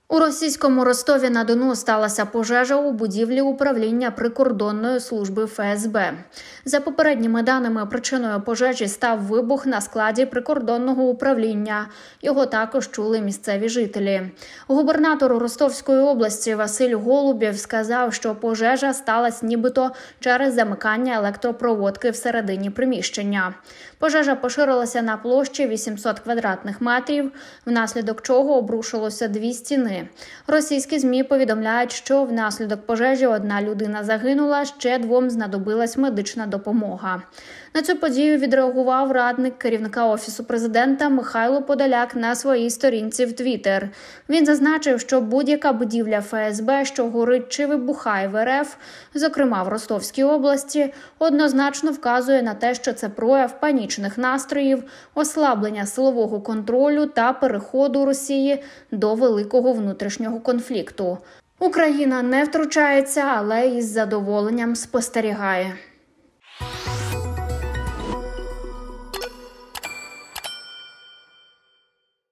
У російському Ростові-на-Дону сталася пожежа у будівлі управління прикордонної служби ФСБ. За попередніми даними, причиною пожежі став вибух на складі прикордонного управління. Його також чули місцеві жителі. Губернатор Ростовської області Василь Голубєв сказав, що пожежа сталася нібито через замикання електропроводки всередині приміщення. Пожежа поширилася на площі 800 квадратних метрів, внаслідок чого обрушилося 2 стіни. Російські ЗМІ повідомляють, що внаслідок пожежі 1 людина загинула, ще 2 знадобилась медична допомога. На цю подію відреагував радник керівника Офісу президента Михайло Подоляк на своїй сторінці в Твіттер. Він зазначив, що будь-яка будівля ФСБ, що горить чи вибухає в РФ, зокрема в Ростовській області, однозначно вказує на те, що це прояв панічних настроїв, ослаблення силового контролю та переходу Росії до великого внутрішнього конфлікту. Україна не втручається, але із задоволенням спостерігає.